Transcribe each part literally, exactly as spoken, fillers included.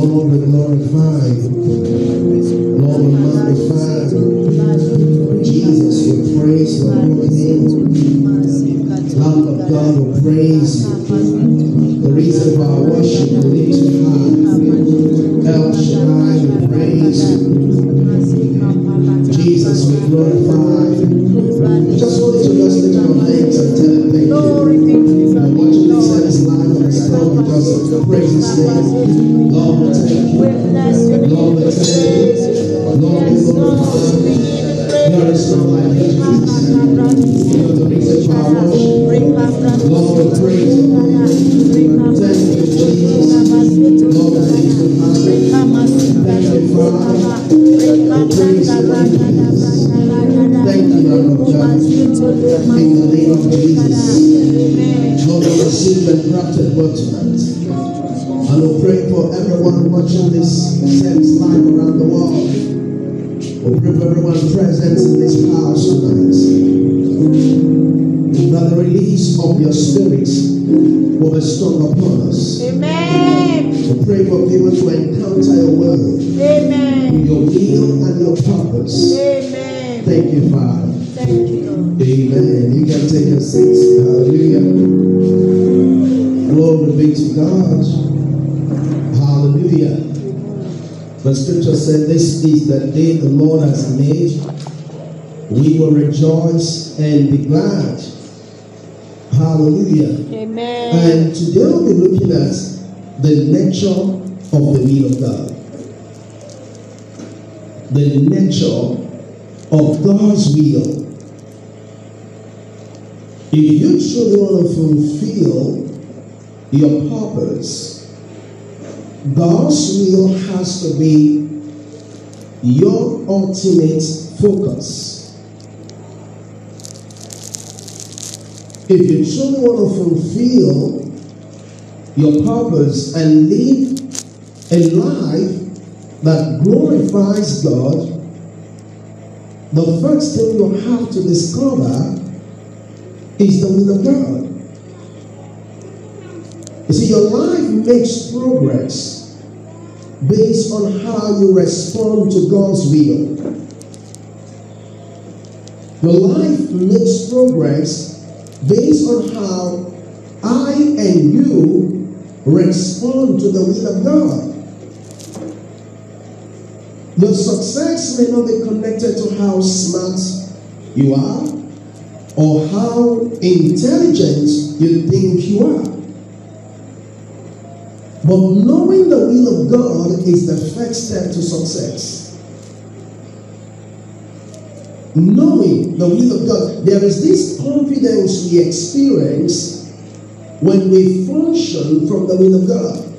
Lord, we glorify you. Lord, we magnify you. Jesus, we praise your holy name. Lamb of God, we praise you. The reason for our worship, we lift you high. El Shaddai, we praise you. Jesus, we glorify you. Just want you to just lift your hands and tell him thank you. And watching this service live on the stone, we just praise his name. Lord, we thank you. Lord, we thank you. Lord, we glorify you. There is no like you, Jesus. You are the reason for our worship. Lord, we praise you. Thank you, Jesus. Lord, we thank you, Father. Thank you, Father. We praise you, Jesus. Thank you, Lord of God. In the name of Jesus. Lord, we receive the grafted word tonight. And we pray for everyone watching this service live around the world. We pray for everyone present in this house tonight. That the release of your spirits will be strong upon us. Amen. We pray for people to encounter your word. Amen. Your will and your purpose. Amen. Thank you, Father. Thank you, Lord. Amen. You can take your seats. Hallelujah. Glory be to God. Hallelujah. The scripture said, this is the day the Lord has made. We will rejoice and be glad. Hallelujah. Amen. And today we'll be looking at the nature of the will of God. The nature of God's will. If you truly want to fulfill your purpose, God's will has to be your ultimate focus. If you truly want to fulfill your purpose and live a life that glorifies God, the first thing you have to discover is the will of God. You see, your life makes progress based on how you respond to God's will. Your life makes progress based on how I and you respond to the will of God. Your success may not be connected to how smart you are or how intelligent you think you are. But knowing the will of God is the first step to success. Knowing the will of God, there is this confidence we experience when we function from the will of God.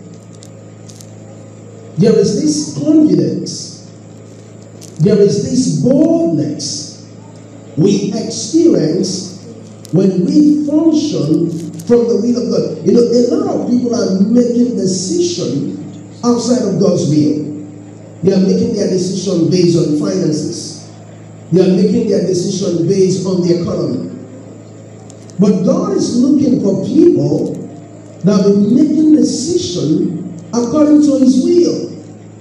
There is this confidence, there is this boldness we experience when we function from the will of God. You know, a lot of people are making decisions outside of God's will. They are making their decision based on finances. They are making their decision based on the economy. But God is looking for people that will be making decisions according to His will.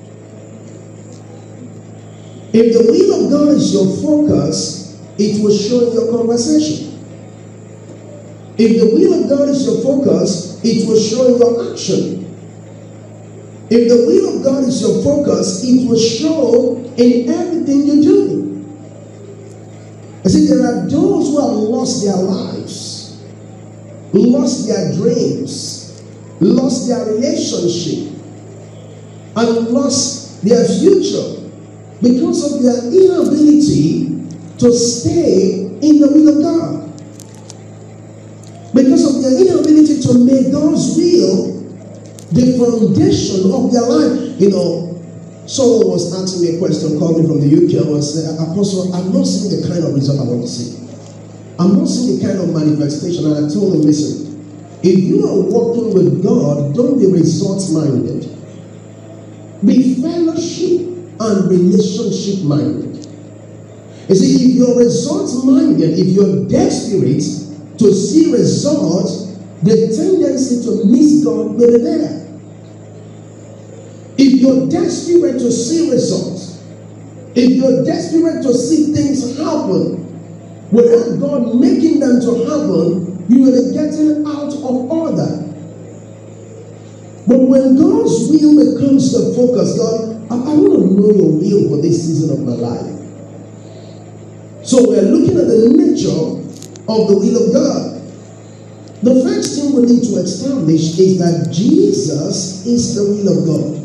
If the will of God is your focus, it will show in your conversation. If the will of God is your focus, it will show in your action. If the will of God is your focus, it will show in everything you do. You see, there are those who have lost their lives, lost their dreams, lost their relationship, and lost their future because of their inability to stay in the will of God. Because of their inability to make God's will the foundation of their life. You know, someone was asking me a question, called me from the U K, and was saying, Apostle, I'm not seeing the kind of result I want to see. I'm not seeing the kind of manifestation. And I told him, listen, if you are walking with God, don't be results-minded. Be fellowship and relationship-minded. You see, if you're results-minded, if you're desperate to see results, the tendency to miss God will be there. If If you're desperate to see results, if you're desperate to see things happen, without God making them to happen, you will be getting out of order. But when God's will becomes the focus, God, I, I want to know your will for this season of my life. So we're looking at the nature of the will of God. The first thing we need to establish is that Jesus is the will of God.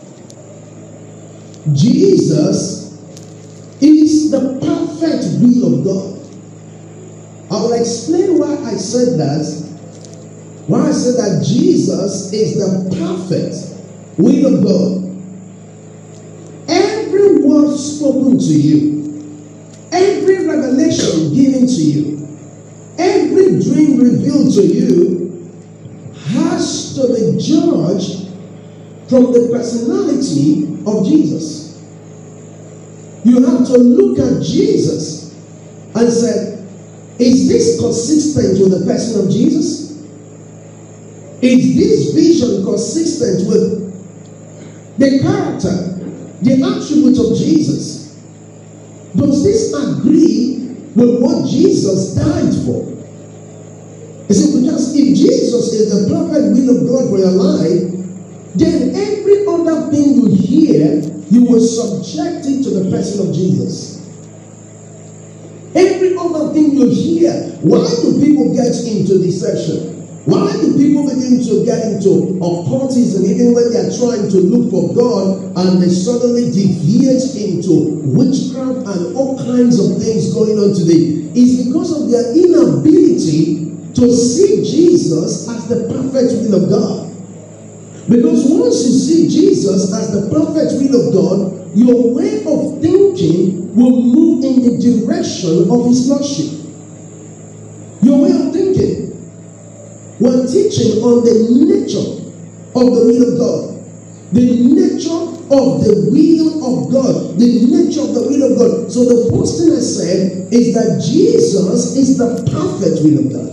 Jesus is the perfect will of God. I will explain why I said that. Why I said that Jesus is the perfect will of God. Every word spoken to you, every revelation given to you, every dream revealed to you has to be judged from the personality of Jesus. You have to look at Jesus and say, is this consistent with the person of Jesus? Is this vision consistent with the character, the attributes of Jesus? Does this agree with what Jesus died for? You see, because if Jesus is the perfect will of God for your life, then every other thing you hear, you will subject it to the person of Jesus. Every other thing you hear, why do people get into deception? Why do people begin to get into occultism even when they are trying to look for God and they suddenly deviate into witchcraft and all kinds of things going on today? It's because of their inability to see Jesus as the perfect will of God. Because once you see Jesus as the perfect will of God, your way of thinking will move in the direction of His Lordship. Your way of thinking. We're teaching on the nature of the will of God. The nature of the will of God. The nature of the will of God. So the first thing I said is that Jesus is the perfect will of God.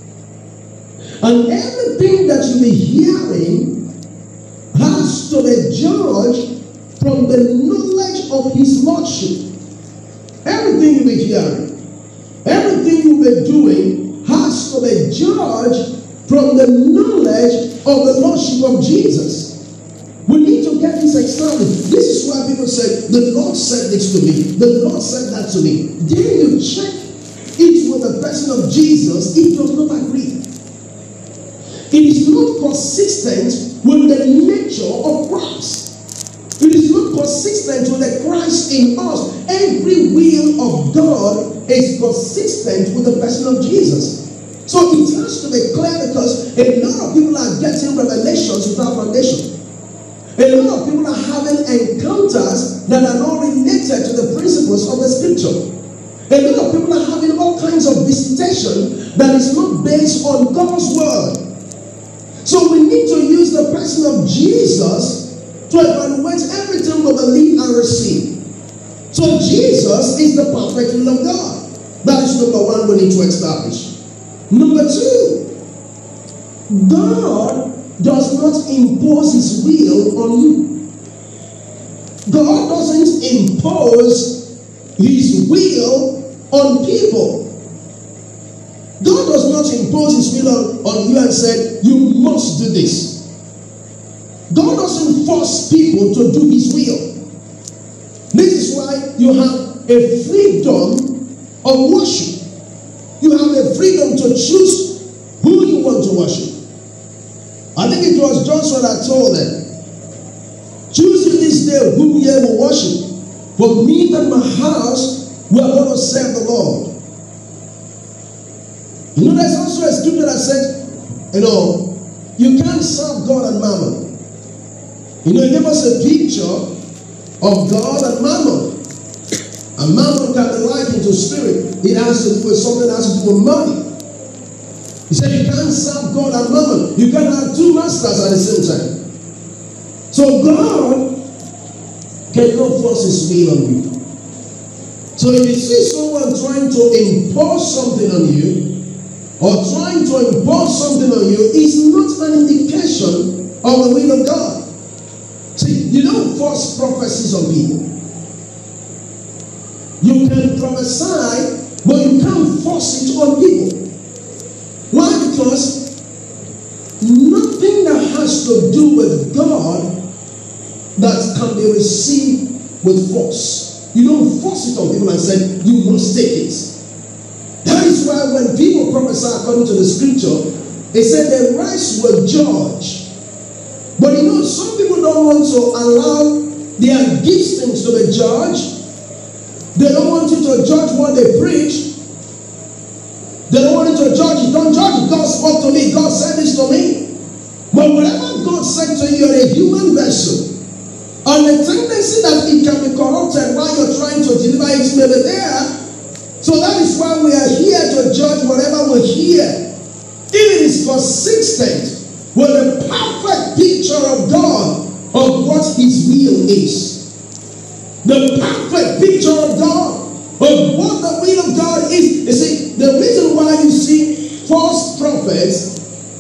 And everything that you'll be hearing has to be judged from the knowledge of His Lordship. Everything you'll be hearing, everything you'll be doing has to be judged from the knowledge of the Lordship of Jesus. We need to get this established. This is why people say, the Lord said this to me, the Lord said that to me. Then you check it with the person of Jesus, it does not agree. It is not consistent with the nature of Christ. It is not consistent with the Christ in us. Every will of God is consistent with the person of Jesus. So it has to be clear, because a lot of people are getting revelations without foundation. A lot of people are having encounters that are not related to the principles of the scripture. A lot of people are having all kinds of visitation that is not based on God's word. So we need to use the person of Jesus to evaluate everything we believe and receive. So Jesus is the perfect will of God. That is number one we need to establish. Number two, God does not impose His will on you. God doesn't impose His will on people. God does not impose His will on, on you and say, you must do this. God doesn't force people to do His will. This is why you have a freedom of worship. You have a freedom to choose who you want to worship. I think it was Joshua that told them, choose you this day whom ye will worship. For me and my house, we are going to serve the Lord. You know, there's also a scripture that said, you know, you can't serve God and mammon. You know, he gave us a picture of God and mammon. And mammon can be likened to spirit. It has to do with something that has to do with money. He said you can't serve God and mammon. You can't have two masters at the same time. So God cannot force His will on you. So if you see someone trying to impose something on you, or trying to impose something on you, it's not an indication of the will of God. See, You don't force prophecies on people. You can prophesy, but you can't force it on people. Why? Because nothing that has to do with God that can be received with force. You don't force it on people and say, you must take it. That is why when people prophesy according to the scripture, they say the rest will judge. But you know, some people don't want to allow their giftings to be judged. They don't want you to judge what they preach. They don't want you to judge it. Don't judge it. God spoke to me. God said this to me. But whatever God said to you, you're a human vessel. And the tendency that it can be corrupted while you're trying to deliver it may be there. So that is why we are here to judge whatever we hear. If it is consistent with the perfect picture of God of what His will is. The perfect picture of God of what the will of God is. You see, the reason why you see false prophets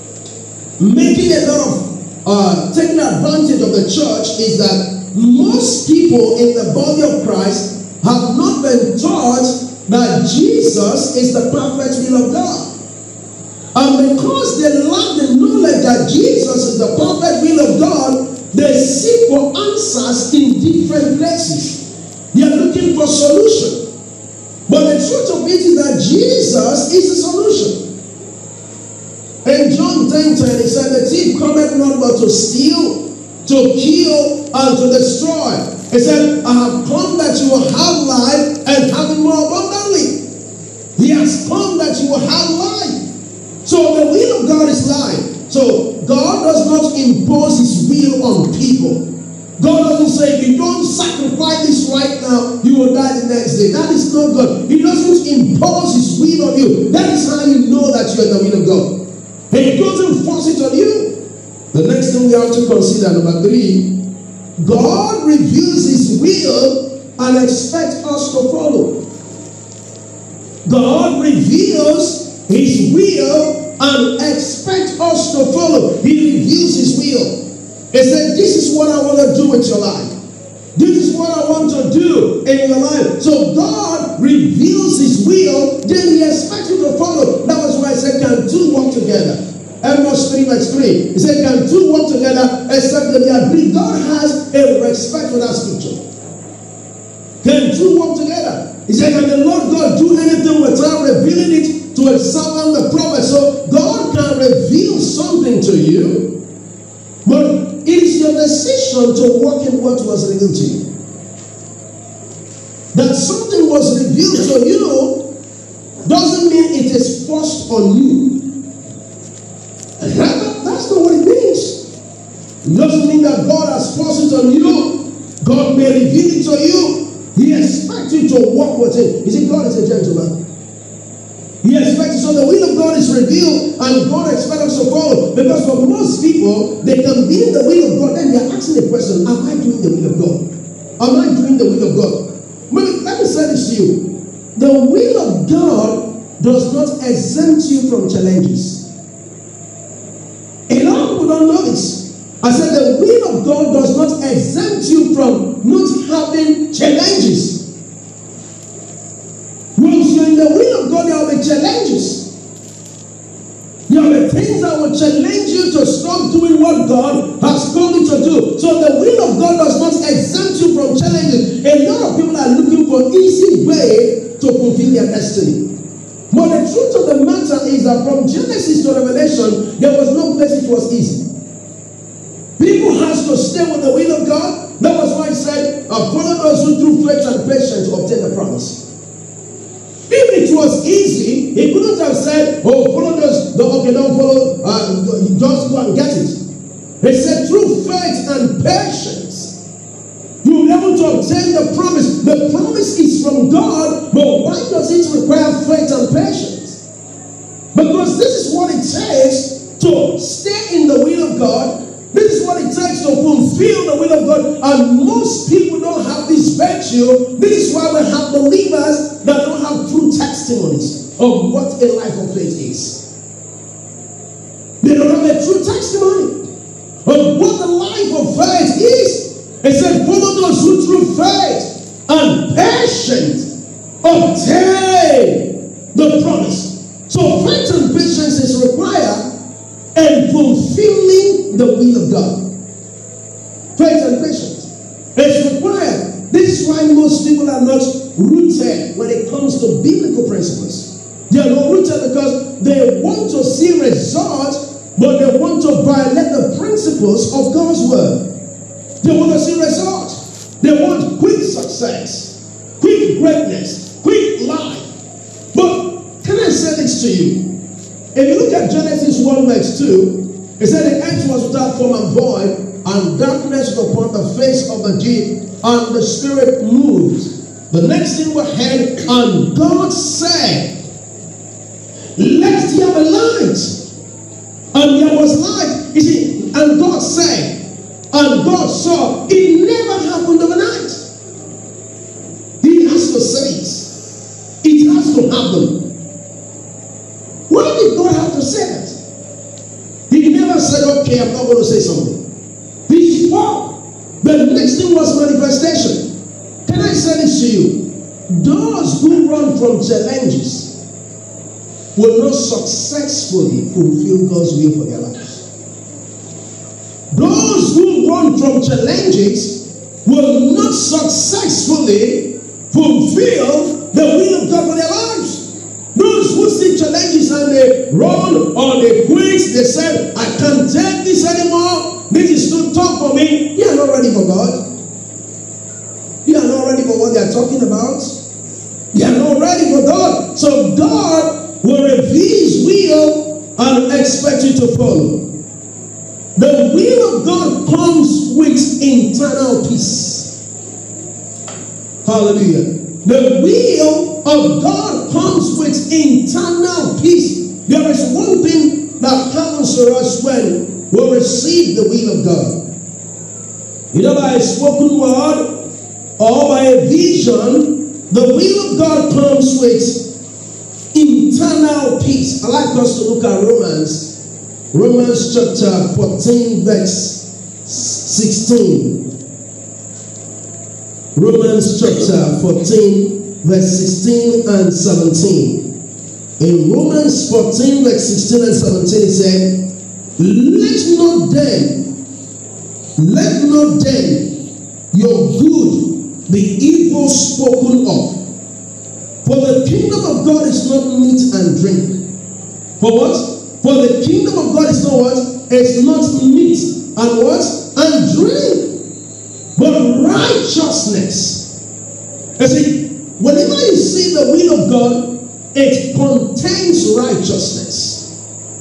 making a lot of uh, taking advantage of the church is that most people in the body of Christ have not been taught that Jesus is the perfect will of God. And because they lack the knowledge that Jesus is the perfect will of God, they seek for answers in different places. They are looking for solution. But the truth of it is that Jesus is the solution. In John ten ten, he said, the thief cometh not but to steal, to kill, and to destroy. He said, I have come that you will have life and have it more abundantly. He has come that you will have life. So the will of God is life. So God does not impose His will on people. God doesn't say, if you don't sacrifice this right now, you will die the next day. That is not God. He doesn't impose His will on you. That is how you know that you are the will of God. He doesn't force it on you. The next thing we have to consider, number three, God reveals His will and expects us to follow. God reveals His will and expects us to follow. He reveals His will. He said, this is what I want to do with your life. This is what I want to do in your life. So God reveals His will, then He expects you to follow. That was why I said, can two walk together? Amos three verse three. He said, can two walk together except that they agree? God has a respect for that scripture. Can two walk together? He said, can the Lord God do anything without revealing it to a servant, the prophet? So God can reveal something to you, but it is your decision to walk in what was revealed to you. That something was revealed to you doesn't mean it is forced on you. Rather, that's not what it means. It doesn't mean that God has forced it on you. God may reveal it to you. He expects you to walk with Him. You see, God is a gentleman. He expects, so the will of God is revealed and God expects us to follow. Because for most people, they can be in the will of God, then they're asking the question, am I doing the will of God? Am I doing the will of God? But let me say this to you. The will of God does not exempt you from challenges. A lot of people don't know this. I said the will of God does not exempt you from not having challenges. Once you're in the will of God, there will be challenges. There will be things that will challenge you to stop doing what God has called you to do. So the will of God does not exempt you from challenges. A lot of people are looking for an easy way to fulfill their destiny. But the truth of the matter is that from Genesis to Revelation, there was no place it was easy. People has to stay with the will of God. That was why He said, follow those who through faith and patience obtain the promise. If it was easy, He couldn't have said, oh, follow those, okay, don't follow, uh, just go and get it. He said, through faith and patience, you will be able to obtain the promise. The promise is from God, but why does it require faith and patience? Because this is what it takes to stay in the will of God. This is what it takes to fulfill the will of God. And most people don't have this virtue. This is why we have believers that don't have true testimonies of what a life of faith is. They don't have a true testimony of what the life of faith is. It said, follow those who through faith and patience obtain the promise. So faith and patience is required in fulfilling the will of God. Faith and patience is required. This is why most people are not rooted when it comes to biblical principles. They are not rooted because they want to see results, but they want to violate the principles of God's word. They want to see results. They want quick success, quick greatness, quick life. But can I say this to you? If you look at Genesis one verse two, it said the earth was without form and void, and darkness was upon the face of the deep, and the Spirit moved. The next thing we heard, and God said, let there be light. And there was light. You see, and God said, and God saw. It never happened overnight. He has to say it. It has to happen. Why did God have to say that? He never said, okay, I'm not going to say something. He spoke. The next thing was manifestation. Can I say this to you? Those who run from challenges will not successfully fulfill God's will for their lives. Those who run from challenges will not successfully fulfill the will of God for their lives. Those who see challenges and they run or they quit, they say, I can't take this anymore. This is too tough for me. You are not ready for God. You are not ready for what they are talking about. You are not ready for God. So God will reveal His will and expect you to follow. The will of God comes with internal peace. Hallelujah. The will of God comes with internal peace. There is one thing that happens to us when we receive the will of God. Either by a spoken word or by a vision, the will of God comes with internal peace. I like us to look at Romans. Romans chapter fourteen verse sixteen. Romans chapter fourteen verse sixteen and seventeen. In Romans fourteen verse sixteen and seventeen it said, Let not then, let not then your good be evil spoken of. For the kingdom of God is not meat and drink. For what? For the kingdom of God is not what? It's not meat and what? And drink. But righteousness. You see, whenever you see the will of God, it contains righteousness.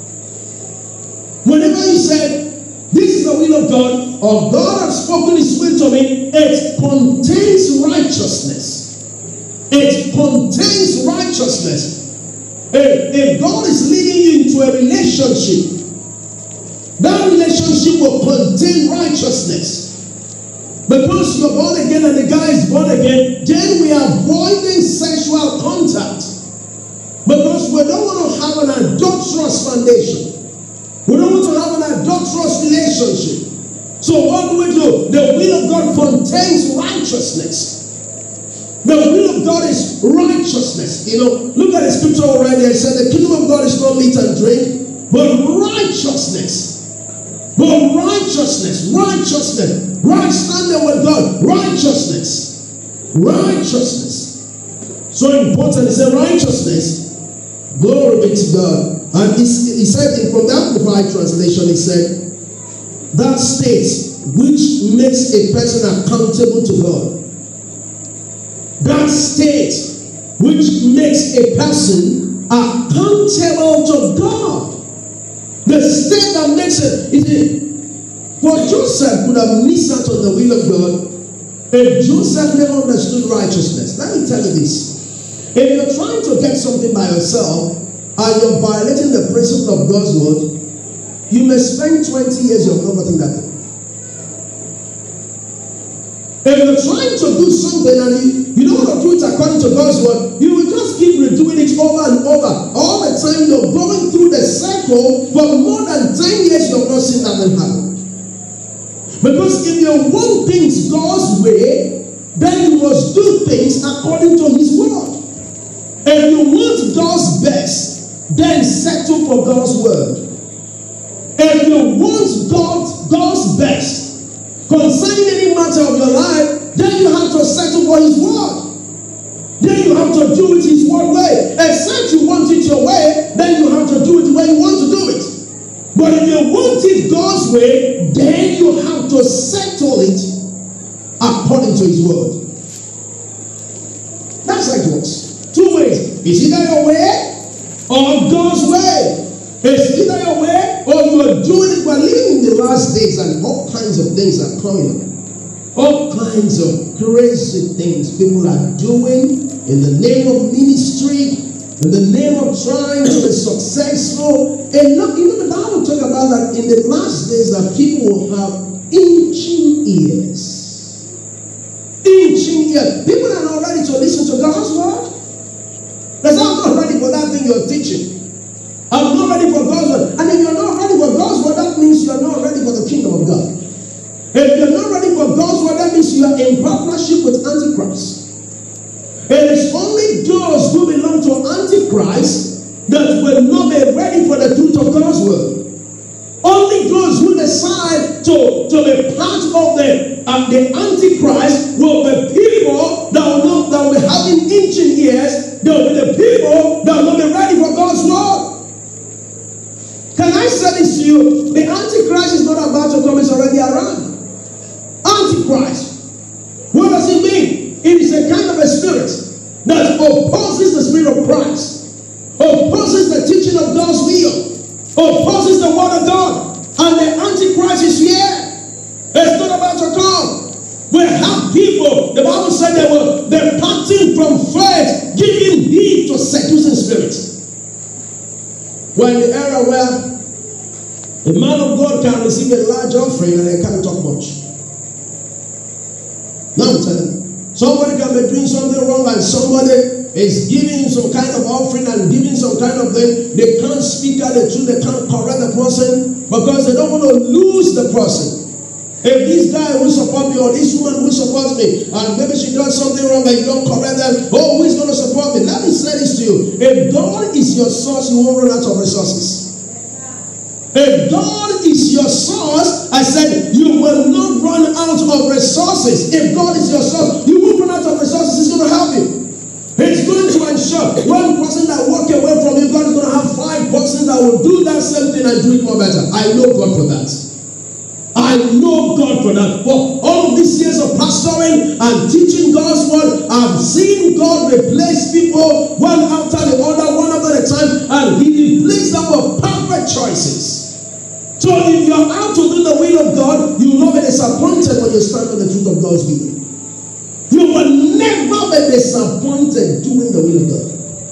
Whenever you say, this is the will of God, or God has spoken His will to me, it contains righteousness. It contains righteousness. If, if God is leading you into a relationship, that relationship will contain righteousness. Because you're born again and the guy is born again, then we are avoiding sexual contact. Because we don't want to have an adulterous foundation. We don't want to have an adulterous relationship. So what do we do? The will of God contains righteousness. The will of God is righteousness. You know, look at the scripture already. I said the kingdom of God is not meat and drink, but righteousness. But righteousness, righteousness, right standing with God, righteousness, righteousness. So important. He said righteousness. Glory be to God. And he, he said in from the Amplified translation, he said, that state which makes a person accountable to God. That state which makes a person accountable to God. The state that makes it, it for Joseph could have missed out on the will of God if Joseph never understood righteousness. Let me tell you this. If you're trying to get something by yourself and you're violating the principle of God's word, you may spend twenty years of not getting that thing. If you're trying to do something and you, you don't want to do it according to God's word, you will just keep redoing it over and over. All the time you're going through the cycle for more than ten years, you've not seen that happen. Because if you want things God's way, then you must do things according to His word. If you want God's best, then settle for God's word. If you want God, God's best concerning any matter of your life, then you have to settle for His word. Then you have to do it His word way. Except you want it your way, then you have to do it the way you want to do it. But if you want it God's way, then you have to settle it according to His word. That's how it works. Two ways. It's either your way or God's way. It's either your way or you are doing it. We're living in the last days and all kinds of things are coming up. All kinds of crazy things people are doing in the name of ministry, in the name of trying to be successful. And look, you know the Bible talk about that in the last days that people will have itching ears. Itching ears. People are not ready to listen to God's word. Because I'm not ready for that thing you're teaching. I'm not ready for God's word. And if you're not ready for God's word, that means you're not ready for the kingdom of God. If you're not ready for God's word, that means you are in partnership with Antichrist. It is only those who belong to Antichrist that will not be ready for the truth of God's word. Only those who decide to, to be part of the, uh, the Antichrist will be people that will, not, that will be having itching ears. They will be the people that will not be ready for God's word. Can I say this to you? The Antichrist is not about to come, it's already around. Antichrist. What does it mean? It is a kind of a spirit that opposes the spirit of Christ, opposes the teaching of God's will, opposes the word of God. And the Antichrist is here. It's not about to come. We have people, the Bible said they were departing from faith, giving heed to seducing spirits. We're in the era where a man of God can receive a large offering and they can't talk much. Now I'm telling you, somebody can be doing something wrong and somebody is giving some kind of offering and giving some kind of thing. They can't speak out the truth, they can't correct the person because they don't want to lose the person. If this guy will support me or this woman will support me and maybe she does something wrong and you don't correct them, oh, who is going to support me? Let me say this to you. If God is your source, you won't run out of resources. If God is your source, I said, you will not run out of resources. If God is your source, you won't run out of resources. He's going to help you. He's going to ensure one person that walk away from you, God is going to have five persons that will do that same thing and do it more better. I know God for that. I know God for that. For all of these years of pastoring and teaching God's word, I've seen God replace people one after the other, one after the time, and He replaced them with perfect choices. So if you're out to do the will of God, you will not be disappointed when you stand on the truth of God's will. You will never be disappointed doing the will of God.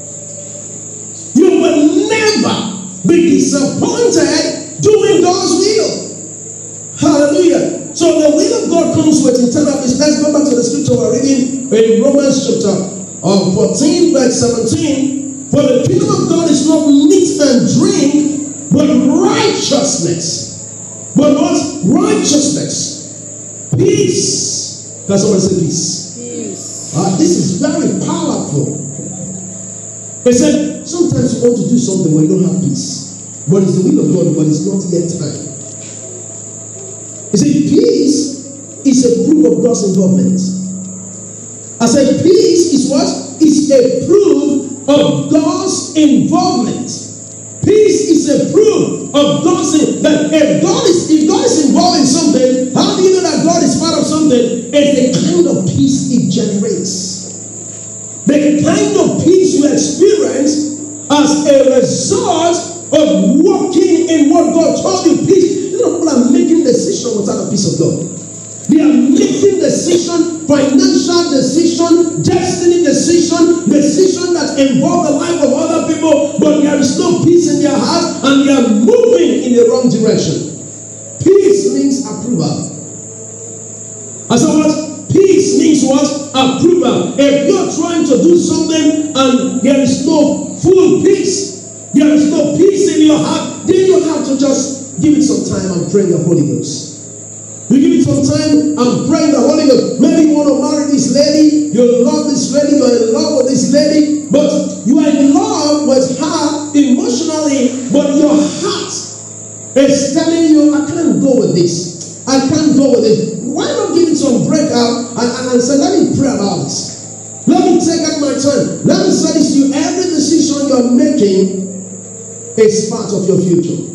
You will never be disappointed doing God's will. Hallelujah. So the will of God comes with eternal peace. Let's go back to the scripture we're reading in Romans chapter fourteen, verse seventeen. For the kingdom of God is not meat and drink, but righteousness. But what? Righteousness. Peace. Can somebody say peace? Peace. Uh, this is very powerful. He said, sometimes you want to do something when you don't have peace. But it's the will of God, but it's not yet time. He said, peace is a proof of God's involvement. I said, peace is what? It's a proof of God's involvement. Peace is a proof of God's in, that if God is if God is involved in something, how do you know that God is part of something? It's the kind of peace it generates. The kind of peace you experience as a result of walking in what God told you. Peace. You know, people are making decisions without the peace of God. They are making decision, financial decision, destiny decision, decision that involve the life of other people, but there is no peace in their heart and they are moving in the wrong direction. Peace means approval. I said what? Peace means what? Approval. If you're trying to do something and there is no full peace, there is no peace in your heart, then you have to just give it some time and pray in the Holy Ghost. You give it some time and pray in the Holy Ghost. Maybe you want to marry this lady, you love this lady, you're in love with this lady, but you are in love with her emotionally, but your heart is telling you, I can't go with this. I can't go with this. Why not give it some breakout and, and, and say, let me pray about this. Let me take out my time. Let me say this to you. Every decision you're making is part of your future.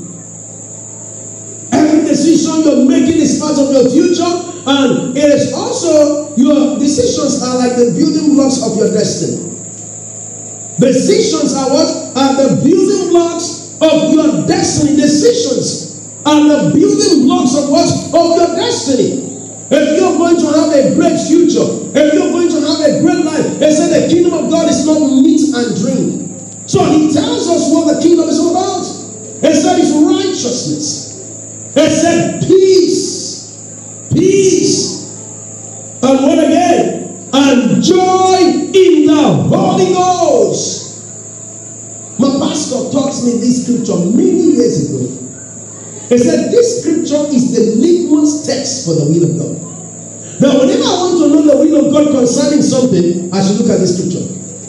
Every decision you're making is part of your future, and it is also, your decisions are like the building blocks of your destiny. Decisions are what? Are the building blocks of your destiny. Decisions are the building blocks of what? Of your destiny. If you're going to have a great future, if you're going to have a great life, they say the kingdom of God is not meat and drink. So he tells us what the kingdom is all about. He said it's righteousness. He said peace, peace, and what again? And joy in the Holy Ghost. My pastor taught me this scripture many years ago. He said this scripture is the litmus test for the will of God. Now, whenever I want to know the will of God concerning something, I should look at this scripture.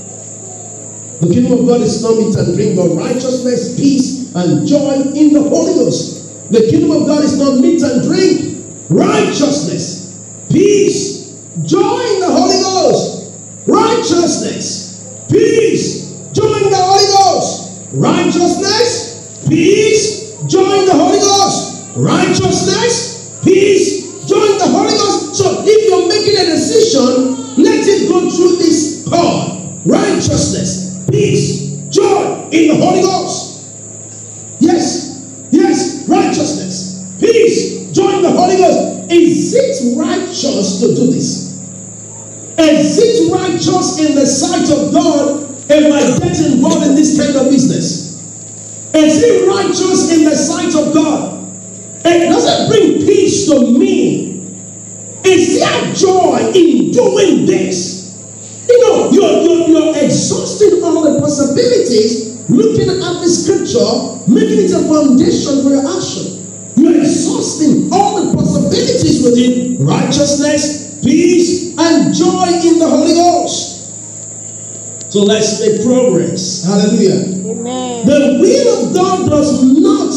The kingdom of God is not meat and drink, but righteousness, peace, and joy in the Holy Ghost. The kingdom of God is not meat and drink, righteousness, peace, joy in the Holy Ghost. Righteousness, peace, joy in the Holy Ghost. Righteousness, peace, joy in the Holy Ghost. Righteousness, peace, joy in the Holy Ghost. So if you're making a decision, let it go through this chord. Righteousness, peace, joy in the Holy Ghost. Yes, yes, righteousness, peace, joy in the Holy Ghost. Is it righteous to do this? Is it righteous in the sight of God if I get involved in this kind of business? Is it righteous in the sight of God? It doesn't bring peace to me. Is there joy in doing this? You know, you're, you're, you're exhausting all the possibilities, looking at the scripture, making it a foundation for your action. You're exhausting all the possibilities within righteousness, peace, and joy in the Holy Ghost. So let's make progress. Hallelujah. Amen. The will of God does not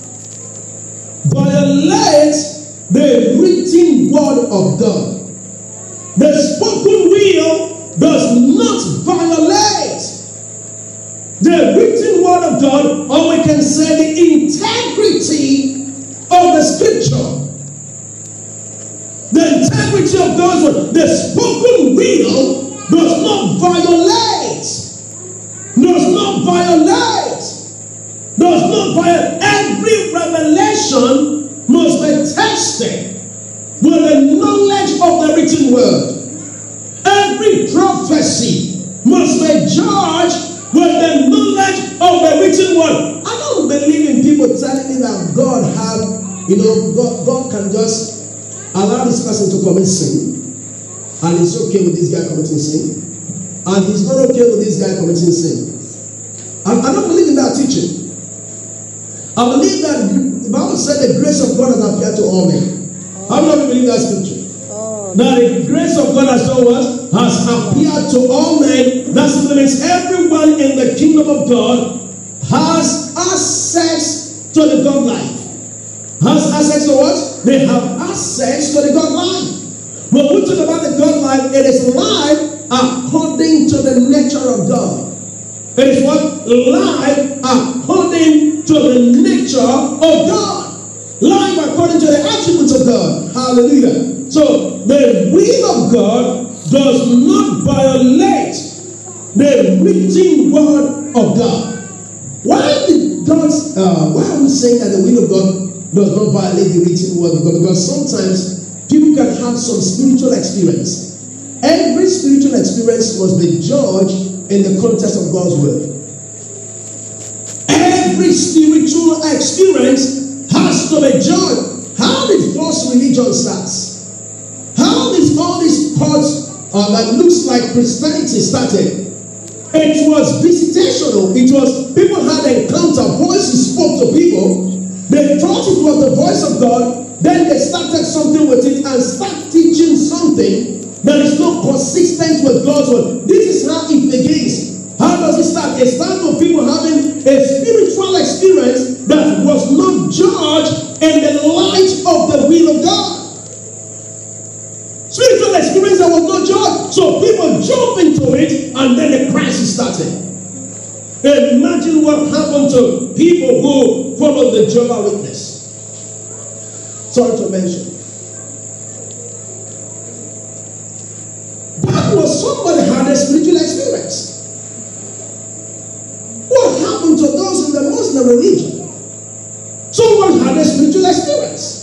violate the written word of God. The spoken will does not violate the written word of God, or we can say the integrity of the scripture. The integrity of God's word. The spoken will does not violate. Does not violate. Does not violate. Every revelation must be tested with the knowledge of the written word. Every prophecy must be judged with the knowledge of the written word. I don't believe in people telling me that God have, you know, God, God can just allow this person to commit sin, and it's okay with this guy committing sin, and he's not okay with this guy committing sin. I, I don't believe in that teaching. I believe that the Bible said the grace of God has appeared to all men. How many believe that scripture? Oh. That the grace of God has done what? Has appeared to all men. That simply means everyone in the kingdom of God has access to the God life. Has access to what? They have access to the God life. When we talk about the God life, it is life according to the nature of God. It is what? Life according to the nature of God. Life according to the attributes of God. Hallelujah. So the will of God does not violate the written word of God. Why did God, uh, why are we saying that the will of God does not violate the written word of God? Because sometimes people can have some spiritual experience. Every spiritual experience must be judged in the context of God's word. Every spiritual experience has to be judged. How did false religion start? How did all these cults uh, that looks like Christianity started? It was visitational. It was people had encounter. Voices spoke to people. They thought it was the voice of God. then they started something with it and start teaching something that is not consistent with God's word. This is how it begins. How does it start? It starts with people having a spiritual experience that was not judged in the light of the will of God. Spiritual experience that was not judged. So people jump into it and then the crisis started. Imagine what happened to people who followed the Jehovah's Witness. Sorry to mention. That was somebody had a spiritual experience. What happened to those in the Muslim religion? Someone had a spiritual experience.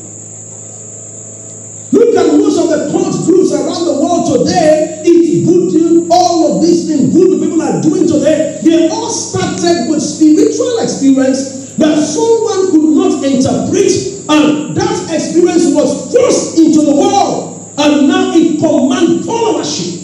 Look at most of the cult groups around the world today. It's voodoo, all of these things voodoo people are doing today. They all started with spiritual experience that someone could not interpret, and that experience was forced into the world, and now it commands followership.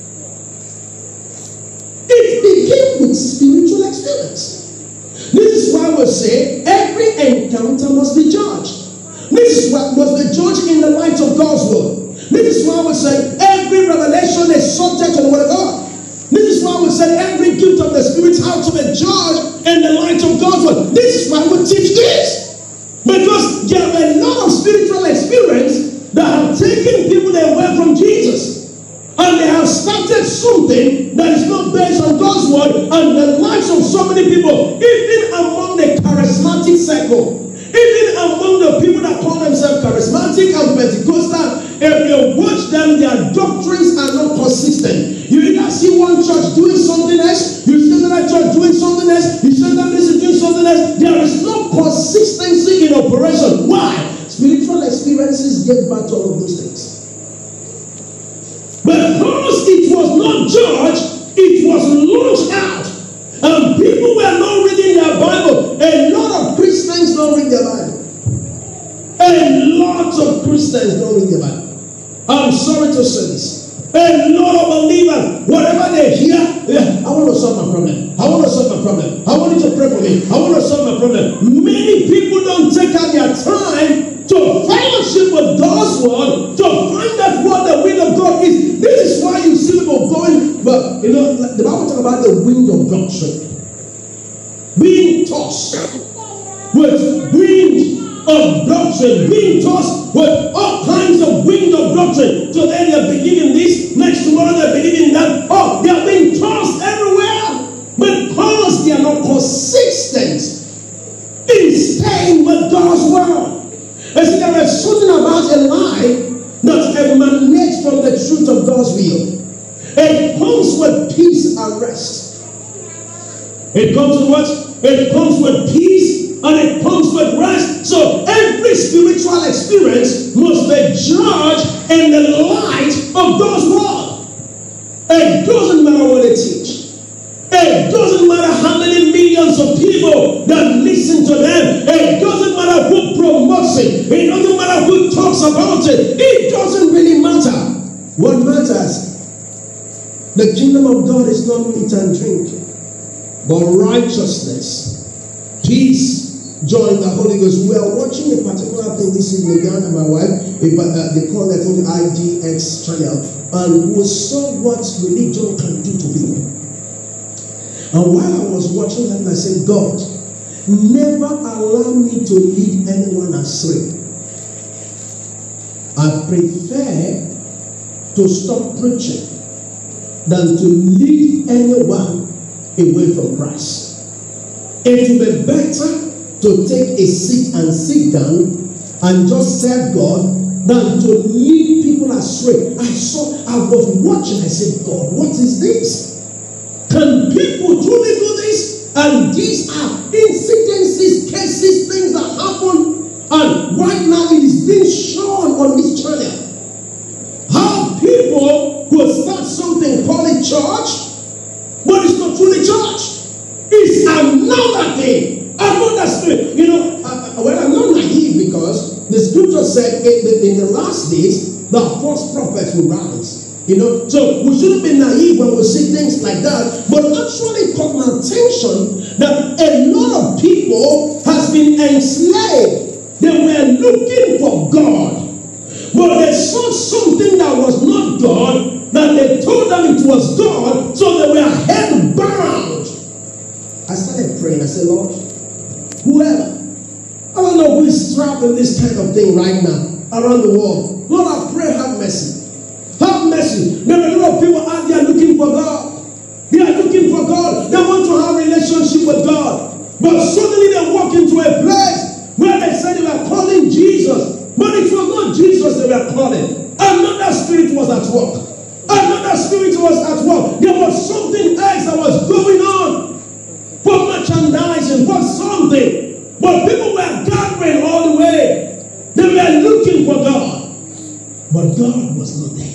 It began with spiritual experience. This is why we say every encounter must be judged. This is what must be judged in the light of God's word. This is why we say every revelation is subject to the word of God. This is why we say every gift of the Spirit has to be judged in the light of God's word. This is why we teach this. Because there are a lot of spiritual experience that have taken people away from Jesus. And they have started something that is not based on God's word, and the lives of so many people, even among the charismatic circle, even among the people that call themselves charismatic and Pentecostal, if you watch them, their doctrines are not consistent. You either see one church doing something else, you see another church doing something else, you see another person doing something else. There is no consistency in operation. Why? Spiritual experiences get back to all of those things. Because it was not judged, it was launched out. And people were not reading their Bible. A lot of Christians don't read their Bible. A lot of Christians don't read their Bible. I'm sorry to say this. A lot of believers, whatever they hear, yeah, I want to solve my problem. I want to solve my problem. I want you to pray for me. I want to solve my problem. Many people don't take out their time to fellowship with God's word, to find out what the will of God is. This is why you see people going, but you know, the Bible talks about the wind of doctrine being tossed with wind of doctrine, being tossed with all kinds of wind of doctrine. Today they are believing this, next tomorrow they are believing that. Oh, they are being tossed everywhere because they are not consistent in staying with God's word. And see, there is something about a lie that emanates from the truth of God's will. It comes with peace and rest. It comes with what? It comes with peace and it comes with rest. So every spiritual experience must be judged in the light of God's word. It doesn't matter what they teach. It doesn't matter how many millions of people that listen to them. It doesn't matter who promotes it. It doesn't matter who talks about it. It doesn't really matter. What matters, the kingdom of God is not meat and drink, but righteousness, peace, joy in the Holy Ghost. We are watching a particular thing this evening, Ghana and my wife. Uh, they call that thing I D X trial. And we saw what religion can do to people. And while I was watching that, I said, God, never allow me to lead anyone astray. I prefer to stop preaching than to lead anyone away from Christ. It will be better to take a seat and sit down and just serve God than to lead people astray. I saw, I was watching, I said, God, what is this? Can people truly do this? And these are incidences, cases, things that happen. And right now it is being shown on this channel. How people will start something called a church, but it's not truly church. It's another thing. Another spirit. You know, uh, well, I'm not naive because the scripture said in the, in the last days, the false prophets will rise. You know, so we shouldn't be naive when we see things like that. But actually it caught my attention that a lot of people has been enslaved They were looking for God. But they saw something that was not God, that they told them it was God, so they were held bound. I started praying. I said, Lord, whoever, I don't know who is trapped in this kind of thing right now, around the world. Lord, I pray, have mercy. Have mercy. There are a lot of people out there looking for God. They are looking for God. They want to have a relationship with God. But suddenly they walk into a place where they said they were calling Jesus. But it was not Jesus they were calling. Another spirit was at work. Another spirit was at work. There was something else that was going on. For merchandising, for something. But people were gathering all the way. They were looking for God. But God was not there.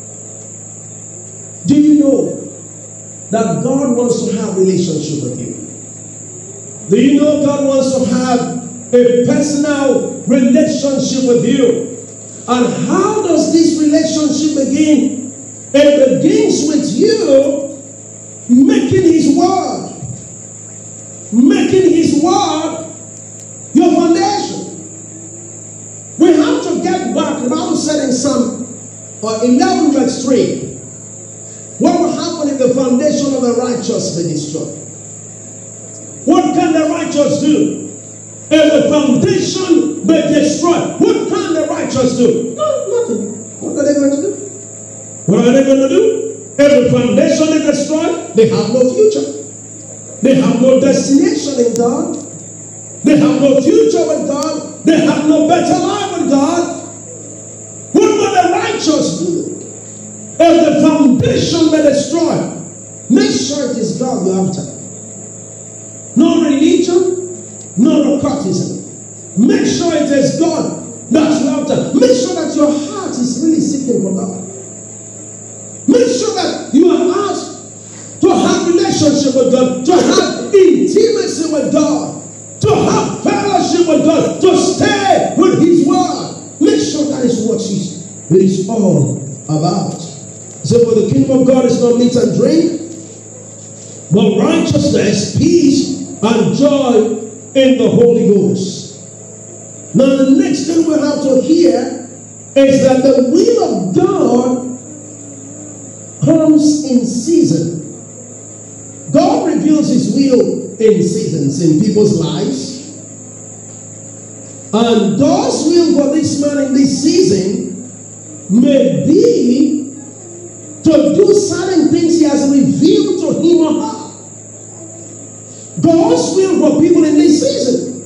Do you know that God wants to have a relationship with you? Do you know God wants to have a personal relationship with you? And how does this relationship begin? It begins with you making His word. Making His word your foundation. We have to get back. The Bible said in Psalm eleven verse three, what will happen if the foundation of the righteous be destroyed? What can the righteous do? If the foundation be destroyed, what can the righteous do? No, nothing. What are they going to do? What are they going to do? If the foundation is destroyed, they have no future. They have no destination in God. They have no future with God. They have no better life with God. What will the righteous do? If the foundation be destroyed, make sure it is God you're after. No religion, no occultism. Make sure it is God that you're after. Make sure that your heart is really seeking for God. Make sure that you are out to have relationship with God, to have intimacy with God, to have fellowship with God, to stay with His word. Make sure that is what it is all about. So for the kingdom of God is not meat and drink, but righteousness, peace, and joy in the Holy Ghost. Now the next thing we have to hear is that the will of God comes in season. God reveals His will in seasons in people's lives. And God's will for this man in this season may be to do certain things He has revealed to him or her. God's will for people in this season.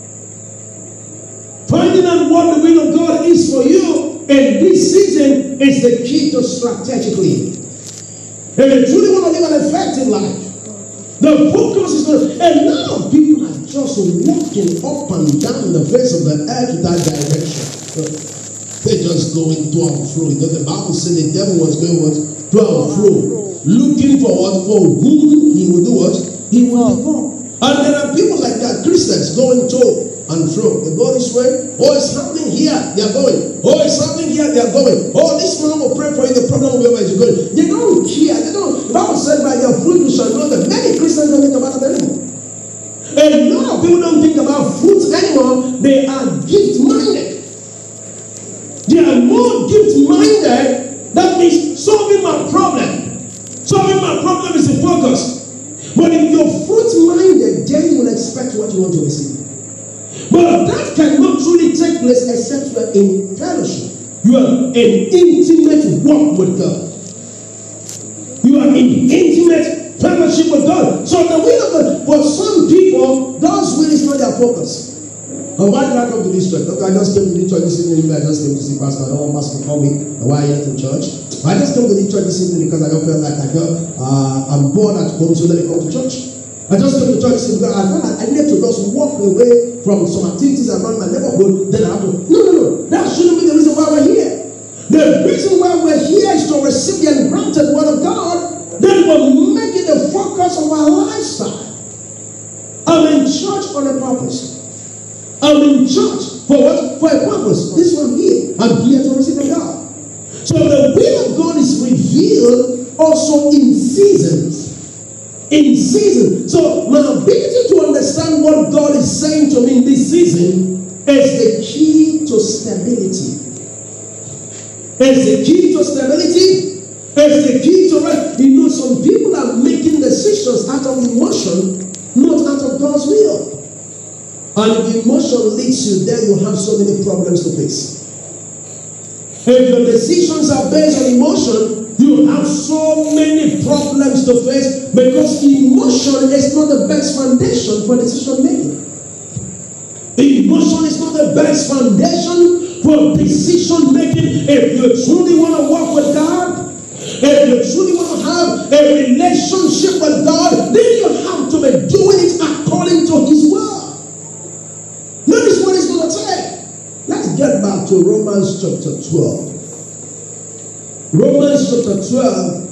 Finding out what the will of God is for you in this season is the key to strategically. If you truly want to live an effective life, the focus is on. A lot of people are just walking up and down the face of the earth to that direction. They're just going to and fro. You know, the Bible said the devil was going what? To and fro. Looking for what? For whom he will do what? He will devour. And there are people like that, Christians, going to and fro. They go this way. Oh, it's happening here. They are going. Oh, it's happening here. They are going. Oh, this man will pray for you. The problem will be where you're going. They don't care. They don't. The Bible said, by their fruit you shall know them. Many Christians don't think about it anymore. A lot of people don't think about fruit anymore. They are gift-minded. They are more gift-minded. That means solving my problem. Solving my problem is the focus. But if you're fruit-minded, then you will expect what you want to receive. But that cannot truly take place except you are in fellowship. You are in intimate walk with God. You are in intimate fellowship with God. So the will of God, for some people, God's will is not their focus. And why did I come to this church? Look, I just came to this church this evening. I just came to see Pastor. I don't want Pastor to call me. Why are you here to church? I just came to this church this evening because I don't feel like I felt uh, I'm bored at home, so let me come to church. I just came to church because I felt like I needed to just walk away from some activities around my neighborhood. Then I have to. No, no, no. That shouldn't be the reason why we're here. The reason why we're here is to receive the granted word of God. That will make it the focus of our lifestyle. I'm in church on a purpose. I'm in church for what? For a purpose. This one here. I'm here to receive from God. So the will of God is revealed also in seasons. In season. So my ability to understand what God is saying to me in this season is the key to stability. It's the key to stability. It's the key to rest. You know, some people are making decisions out of emotion, not out of God's will. And if emotion leads you, then you have so many problems to face. If your decisions are based on emotion, you have so many problems to face, because emotion is not the best foundation for decision making. Emotion is not the best foundation for decision making. If you truly want to walk with God, if you truly want to have a relationship with God, then you have to be doing it according to His word. Notice what it's going to take. Let's get back to Romans chapter twelve. Romans chapter twelve.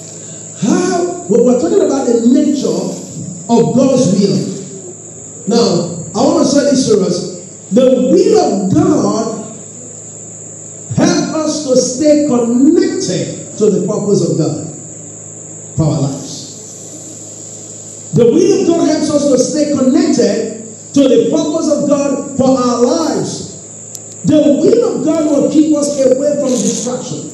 How, well, we're talking about the nature of God's will. Now, I want to say this to us. The will of God helps us to stay connected to the purpose of God for our lives. The will of God helps us to stay connected to the purpose of God for our lives. The will of God will keep us away from distraction.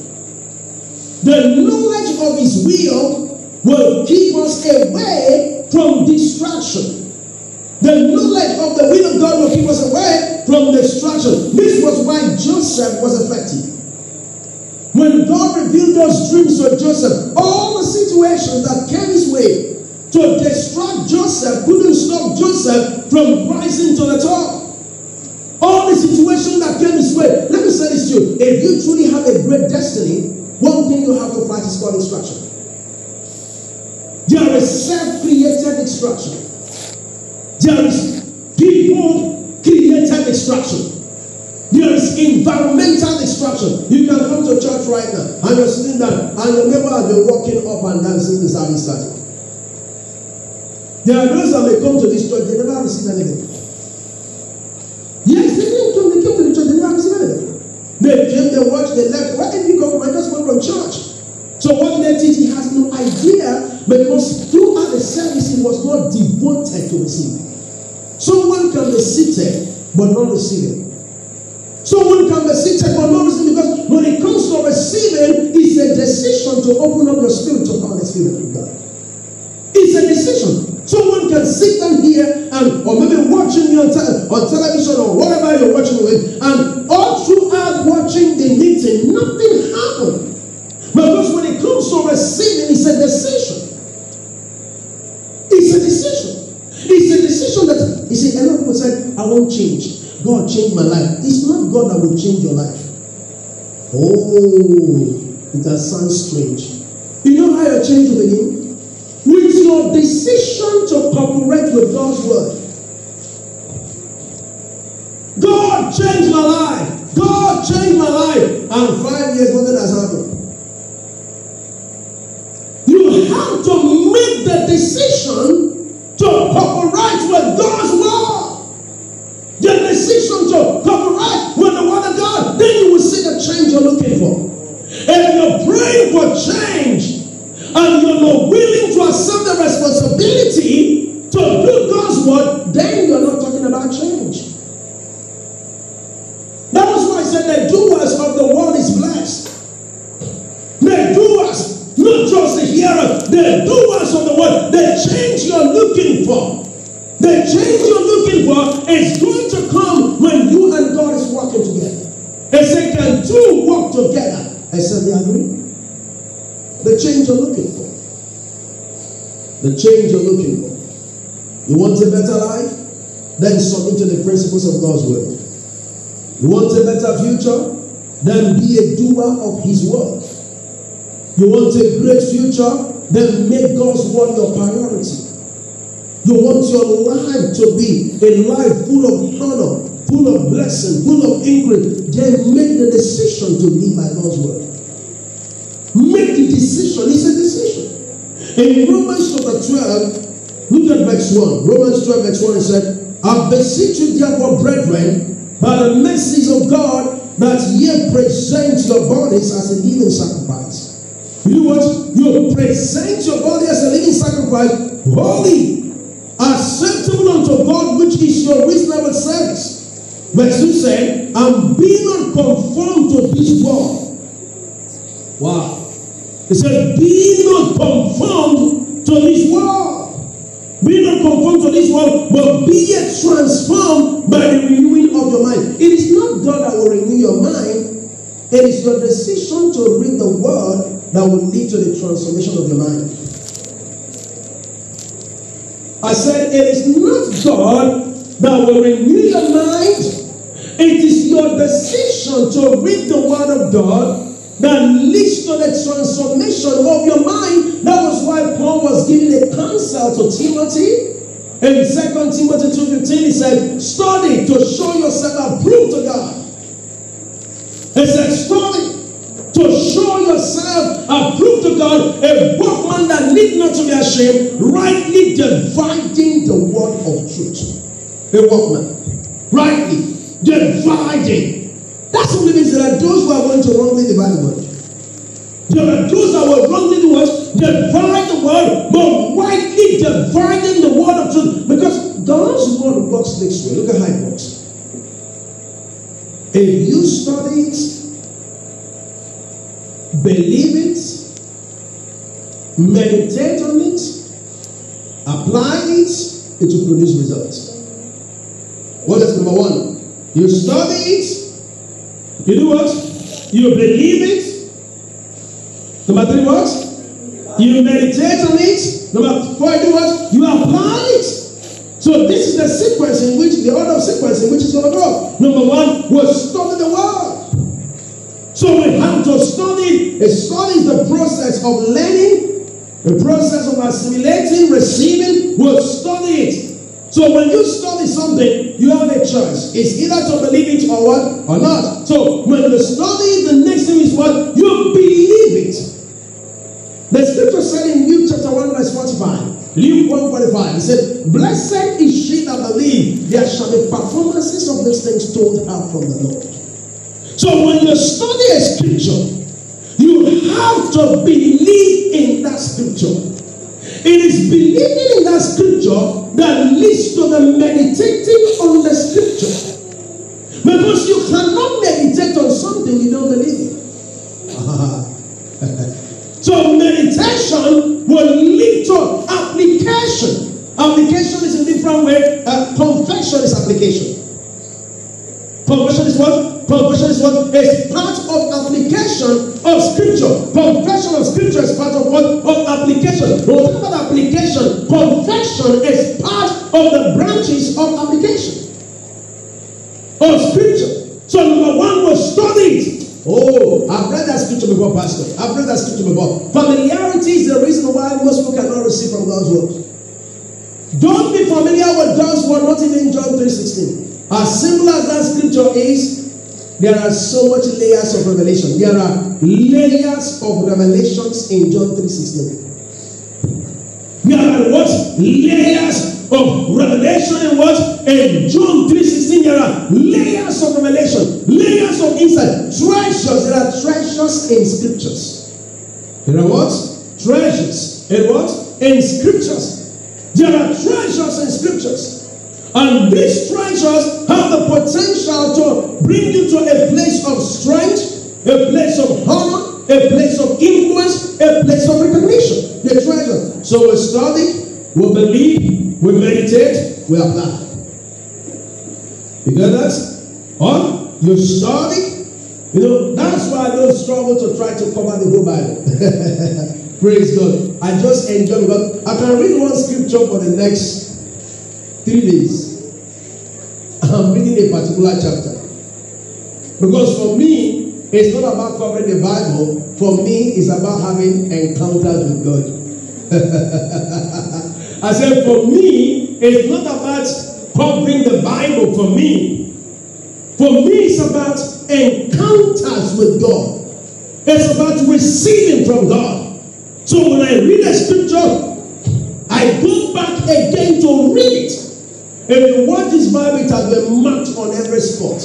The knowledge of His will will keep us away from distraction. The knowledge of the will of God will keep us away from distraction. This was why Joseph was effective. When God revealed those dreams to Joseph, all the situations that came his way to distract Joseph couldn't stop Joseph from rising to the top. All the situations that came his way. Let me say this to you. If you truly have a great destiny, one thing you have to fight is called distraction. There is self-created distraction. There is people-created distraction. There is environmental distraction. You can come to church right now and you're sitting down and your neighbor has been walking up and down since the service started. There are those that may come to this church, they never receive anything. Yes, they didn't come, they came to the church, they never received anything. They came, they watched, they left. Where did you come from? I just went from church. So what did they teach? He has no idea, because throughout the service he was not devoted to receive. Someone can be seated but not receiving. Someone can be seated but not receiving, because when it comes to receiving, it's a decision to open up your spirit to find the Spirit of God. It's a decision. Someone can sit down here and, or maybe watching me on, te on television or whatever you're watching with, and all throughout watching the meeting, nothing happened. Because when it comes to receiving, it's a decision. It's a decision. It's a decision that, you see, a lot of people say, I won't change. God changed my life. It's not God that will change your life. Oh, it has sounded strange. You know how your change will begin? With your decision to cooperate with God's word. God changed my life. God changed my life. And five years, nothing has happened. You have to make the decision to cooperate with God's word. The decision to cooperate with the word of God. Then you will see the change you're looking for. If you're praying for change, and you're not willing to accept the responsibility to do God's word, then you're not talking about change. That was why I said the doers of the word is blessed. The doers, not just the hearer, the doers of the word. The change you're looking for, the change you're looking for is going to come when you and God is working together. They say, can two work together except they agree? The change you're looking for. The change you're looking for. You want a better life? Then submit to the principles of God's word. You want a better future? Then be a doer of His word. You want a great future? Then make God's word your priority. You want your life to be a life full of honor, full of blessing, full of increase? Then make the decision to live by God's word. Make the decision. It's a decision. In Romans chapter twelve, look at verse one. Romans twelve, verse one, it said, I beseech you therefore, brethren, by the mercies of God, that ye present your bodies as a living sacrifice. You know what? You present your body as a living sacrifice, holy, acceptable unto God, which is your reasonable service. Verse two said, and be not conformed to this world. Wow. It said, be not conformed to this world. Be not conformed to this world, but be yet transformed by the renewing of your mind. It is not God that will renew your mind. It is your decision to read the word that will lead to the transformation of your mind. I said, it is not God that will renew your mind. It is your decision to read the word of God that leads to the transformation of your mind. That was why Paul was giving a counsel to Timothy. In Second Timothy two fifteen, he said, study to show yourself approved to God. He said, study to show yourself approved to God, a workman that need not to be ashamed, rightly dividing the word of truth. A workman, rightly dividing. That's what it means. There are those who are going to wrongly divide the word. There are those that will wrongly do what? Divide the word, but rightly dividing the word of truth. Because God's word works this way. Look at how it works. If you study it, believe it, meditate on it, apply it, it will produce results. What is number one? You study it, you do what? You believe it. Number three, what? You meditate on it. Number four, you do what? You apply it. So this is the sequence in which, the order of sequence in which it's going to go. Number one was study the word. So we have to study. A study is the process of learning, the process of assimilating, receiving. We'll study it. So when you study something, you have a choice. It's either to believe it or what? Or not. So when you study, the next thing is what? You believe it. The scripture said in Luke chapter one verse forty-five. Luke one forty-five. It said, blessed is she that believe, there shall be performances of these things told her from the Lord. So when you study a scripture, you have to believe in that scripture. It is believing in that scripture that leads to the meditating on the scripture. Because you cannot meditate on something you don't believe in. So meditation will lead to application. Application is a different way. Uh, confession is application. Confession is what? Confession is what? It's part of application of scripture. Confession of scripture is part of what? Of application. But what about application? Confession is part of the branches of application of scripture. So number one was study it. Oh, I've read that scripture before, Pastor. I've read that scripture before. Familiarity is the reason why most people cannot receive from God's word. Don't be familiar with God's word, not even John three sixteen. As simple as that scripture is, there are so much layers of revelation. There are layers of revelations in John three sixteen. There are what? Layers of revelation in what? In John three sixteen, there are layers of revelation, layers of insight, treasures. There are treasures in scriptures. There are what? Treasures in what? In scriptures. There are treasures in scriptures. And these treasures have the potential to bring you to a place of strength, a place of honor, a place of influence, a place of recognition. The treasure. So we study, we believe, we meditate, we apply. You get that? Or you study. You know, that's why I don't struggle to try to cover the whole Bible. Praise God. I just enjoy because I can read one scripture for the next three days. I'm reading a particular chapter. Because for me, it's not about covering the Bible. For me, it's about having encounters with God. I said, for me, it's not about covering the Bible for me. For me, it's about encounters with God. It's about receiving from God. So when I read a scripture, I go back again to read it. If you watch this Bible, it has been marked on every spot.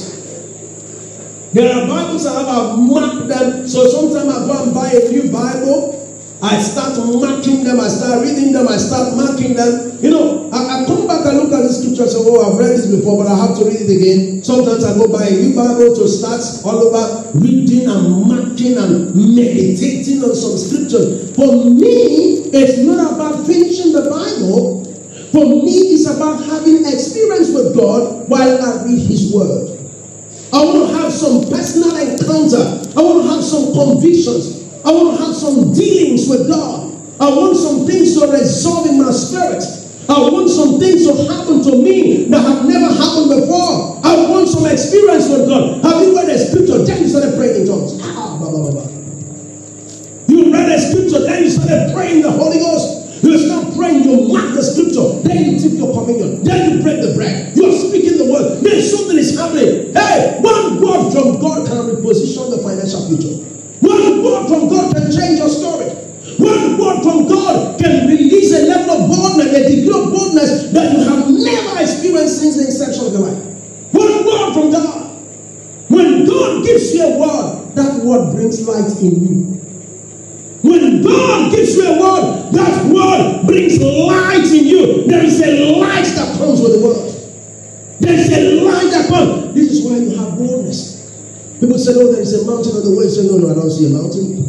There are Bibles I have marked them. So sometimes I go and buy a new Bible. I start marking them, I start reading them, I start marking them. You know, I, I come back and look at the scripture and say, oh, I've read this before, but I have to read it again. Sometimes I go buy a new Bible to start all over reading and marking and meditating on some scriptures. For me, it's not about finishing the Bible. For me, it's about having experience with God while I read His Word. I want to have some personal encounter. I want to have some convictions. I want to have some dealings with God. I want some things to resolve in my spirit. I want some things to happen to me that have never happened before. I want some experience with God. Have you read a scripture? Then you started praying in tongues. Ah, blah, blah, blah. You read a scripture, then you started praying in the Holy Ghost. You start praying, you mark the scripture, then you take your communion, then you break the bread. You are speaking the word, then something is happening. Hey, one word from God can reposition the financial future. One word from God can change your story. One word from God can release a level of boldness, a degree of boldness that you have never experienced since the inception of your life. One word from God. When God gives you a word, that word brings light in you. When God gives you a word, that word brings light in you. There is a light that comes with the word. There is a light that comes. This is why you have boldness. People say, oh, there is a mountain on the way. You say, no, no, I don't see a mountain.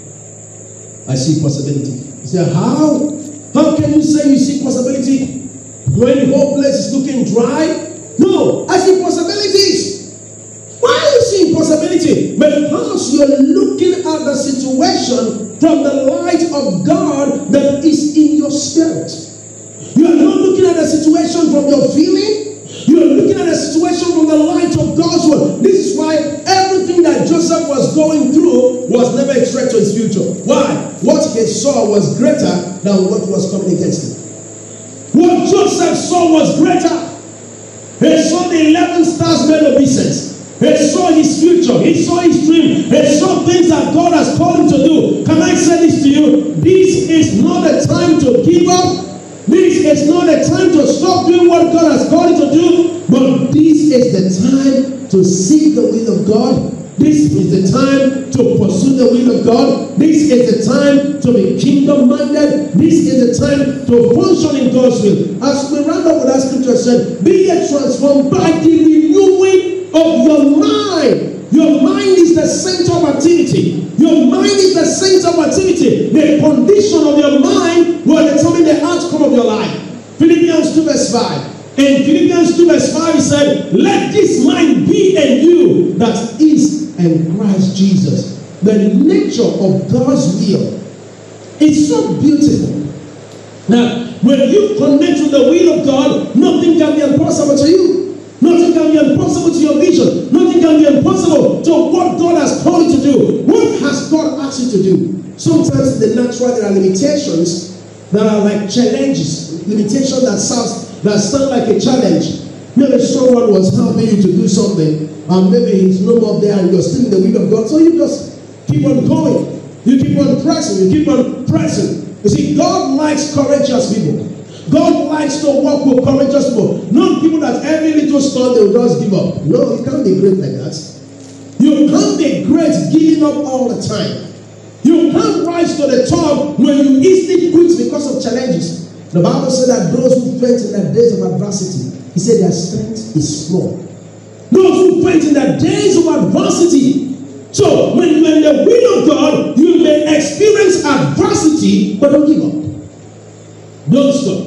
I see possibility. You say, how? How can you say you see possibility when the whole place is looking dry? No, I see possibilities. Why are you seeing possibility? Because you're looking at the situation from the light of God that is in your spirit. You are not looking at the situation from your feeling. You are looking at the situation from the light of God's word. This is why everything that Joseph was going through was never a threat to his future. Why? What he saw was greater than what was coming against him. What Joseph saw was greater. He saw the eleven stars made obeisance. He saw his future. He saw his dream. He saw things that God has called him to do. Can I say this to you? This is not a time to give up. This is not a time to stop doing what God has called you to do. But this is the time to seek the will of God. This is the time to pursue the will of God. This is the time to be kingdom-minded. This is the time to function in God's will. As we round up with that scripture said, be ye transformed by the renewing of your mind. Your mind is the center of activity. Your mind is the center of activity. The condition of your mind will determine the outcome of your life. Philippians two verse five. In Philippians two verse five, he said, let this mind be in you that is in Christ Jesus. The nature of God's will is so beautiful. Now, when you connect to the will of God, nothing can be impossible to you. Nothing can be impossible to your vision. Nothing can be impossible to what God has called you to do. What has God asked you to do? Sometimes in the natural there are limitations that are like challenges. Limitations that sound, that sound like a challenge. Maybe someone was helping you to do something, and maybe he's no more there and you're still in the will of God. So you just keep on going. You keep on pressing. You keep on pressing. You see, God likes courageous people. God likes to work with courageous people. Not people that every little storm they will just give up. No, you can't be great like that. You can't be great giving up all the time. You can't rise to the top when you easily quit because of challenges. The Bible said that those who faint in the days of adversity, he said their strength is small. Those who faint in the days of adversity. So when you're in the will of God, you may experience adversity, but don't give up. Don't stop.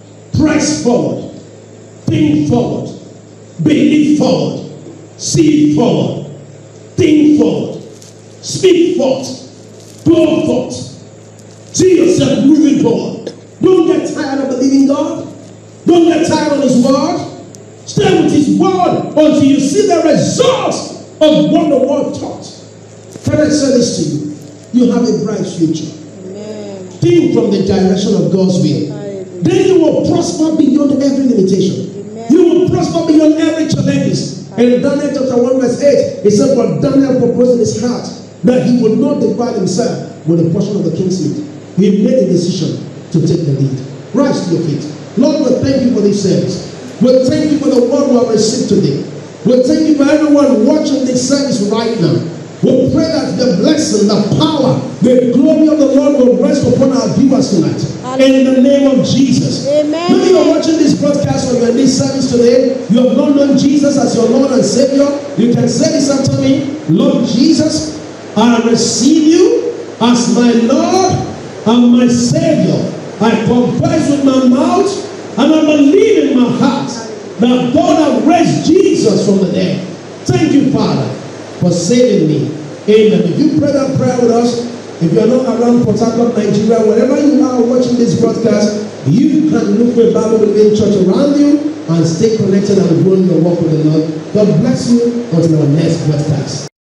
Press forward. Think forward. Believe forward. See forward. Think forward. Speak forth. Go forth. See yourself moving forward. Don't get tired of believing God. Don't get tired of His word. Stay with His word until you see the results of what the word taught. Can I say this to you? You have a bright future. Amen. Think from the direction of God's will. Amen. Then you will prosper beyond every limitation. Amen. You will prosper beyond every challenges. Amen. In Daniel chapter one verse eight, it said, but Daniel proposed in his heart that he would not divide himself with a portion of the king's meat. He made a decision to take the lead. Rise to your feet. Lord, we thank you for this service. We thank you for the word we have received today. We thank you for everyone watching this service right now. We pray that the blessing, the power, the glory of the Lord will rest upon our viewers tonight. In the name of Jesus. Amen. Maybe you're watching this broadcast or you're in this service today. You have not known Jesus as your Lord and Savior. You can say this after me. Lord Jesus, I receive you as my Lord and my Savior. I confess with my mouth and I believe in my heart that God has raised Jesus from the dead. Thank you, Father, for saving me. Amen. If you pray that prayer with us, if you are not around Port Harcourt, Nigeria, wherever you are watching this broadcast, you can look for a Bible Believing Church around you and stay connected and grow in your walk with the Lord. God bless you until our next broadcast.